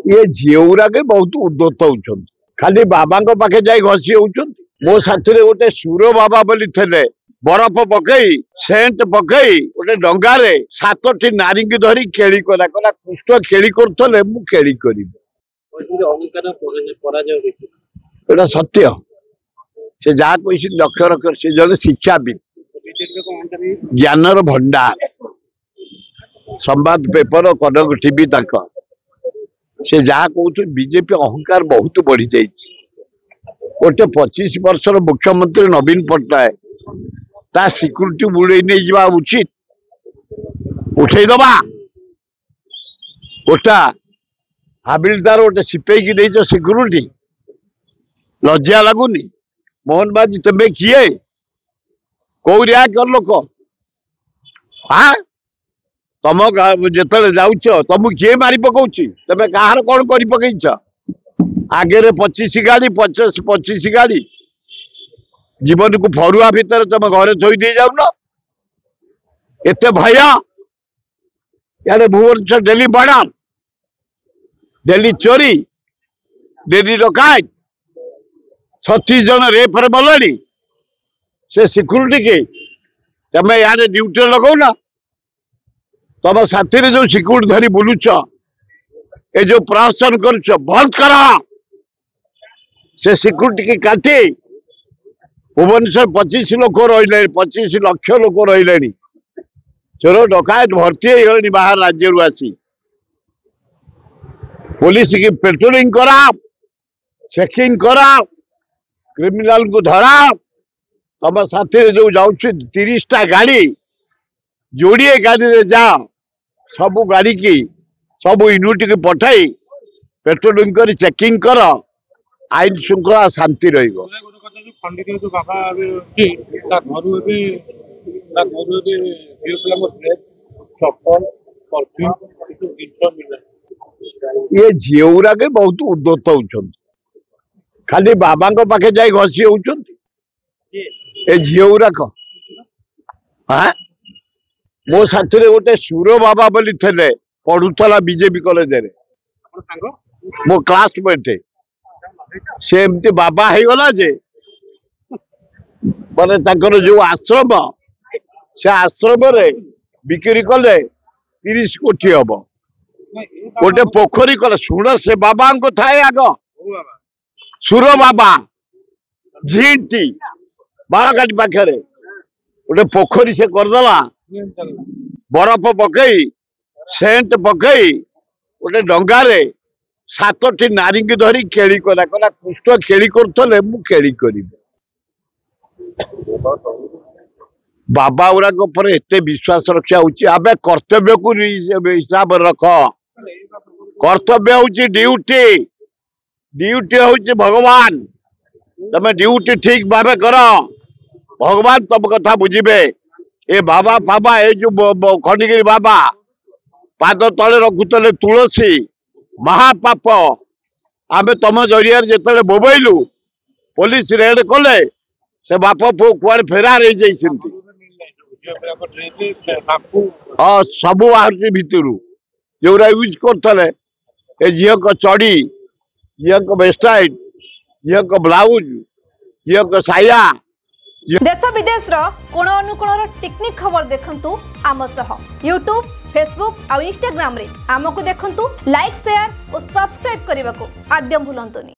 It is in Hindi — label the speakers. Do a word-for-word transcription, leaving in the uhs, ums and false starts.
Speaker 1: ये झीउरा के बहुत उद्दत होउछन खाली बाबा पाखे जाई घसी होउछन। मो साथी गोटे सुर बाबा बोली थे बरफ पकई सेंट पकई गोटे डंगारे सातटी नारी की धरी खेली कला कला कृष्ण खेली करथले मु खेली करिबे एटा सत्य से जहाँ कोई लक्ष्य रख से जन शिक्षाविद ज्ञानर भंडार संवाद पेपर कनक टीवी तक से जहाँ कहते बीजेपी अहंकार बहुत बढ़ी जाइए। गोटे पच्चीस वर्षर मुख्यमंत्री नवीन पट्टनायक ता सिक्यूरीटी बुड़े नहीं जा उचित उठे दबा गोटा हाबिलदार गोटे सिपाही की नहीं सिक्यूरीटी लज्जा लगुनि मोहन बाजी तुम्हें किए कौ रिया कर लोक हाँ तुम जिते जाऊच तुम किए मारी पकाउची तमें कहार कौन कर पकईच आगे पचीस गाड़ी पचास पचीस गाड़ी जीवन को फरुआ भितर तुम घरे थोई दे जाऊन एत भय यार भुवनेश्वर डेली बाड़ा डेली चोरी डेली डकायत छत्तीस जन रेफर मलानी से सिक्यूरीटी के तमें यार ड्यूटी लगौना तुम साथी जो सिक्यूरीटी धरी बुलुच ए जो प्रशासन करुच बंद कर से सिक्यूरीटी की काटी भुवनेश्वर पच्चीस लोक रही पच्चीस लक्ष लोक रही चोर डकायत भर्ती हो बाहर राज्य आसी पुलिस की पेट्रोलिंग करा चेकिंग करा क्रिमिनाल को धरा तुम साथी जो जाऊँ तीस टा गाड़ी जोड़े गाड़ी जा सबू गाड़ी की सबू यूनिट की पठाई पेट्रोलिंग कर चेकिंग कर आईन श्रृंखला शांति रहिबो। ये झीउरा के बहुत उद्दत होउछन खाली बाबा पाखे जाई घसी होउछन ए झीउरा को हाँ मो साथी गोटे सुर बाबा बोली थे पढ़ुला बीजेपी कॉलेज रे मो क्लासमेट से एमती बाबा हो गला जे माने ताकर जो आश्रम से आश्रम रे बिक्री कले तीस कोटी हम गोटे पोखरी कले शुण से बाबा को थाए आग सुर बाबा झीटी बाड़काटी पाखे गोटे पोखरी से करदेला बरफ पकई सेंट पकई गोटे डंगारे सातटी नारी की धरी खेली कला कला कृष्ण खेली करथले मु खेली करिबे बाबा गुराक पर एते विश्वास रखा होची आबे कर्तव्य को हिसाब रख कर्तव्य होची ड्यूटी ड्यूटी होची भगवान तमे ड्यूटी ठीक भावे कर भगवान तुम कथा बुझिबे। ए बाबा बाबा ए जो खंडगिरी बाबा पाद तले रखुले तुलसी महापाप आमे तुम जरिया जिते बोबैलु पुलिस रेड कले से बाप पु कुआड़े फेरार हो जाइछन्ति हाँ सबू बाहर भितर जोरा यूज करते ए झील को चढ़ी झील को वेस्टाइट झील को ब्लाउज झील को साया
Speaker 2: देश विदेश कोण अनुकोण टेक्निक खबर देखंतु आम सह यूट्यूब फेसबुक और इंस्टाग्राम रे आमको देखंतु लाइक शेयर और सब्सक्राइब करने को आद्यम भूलंतुनी।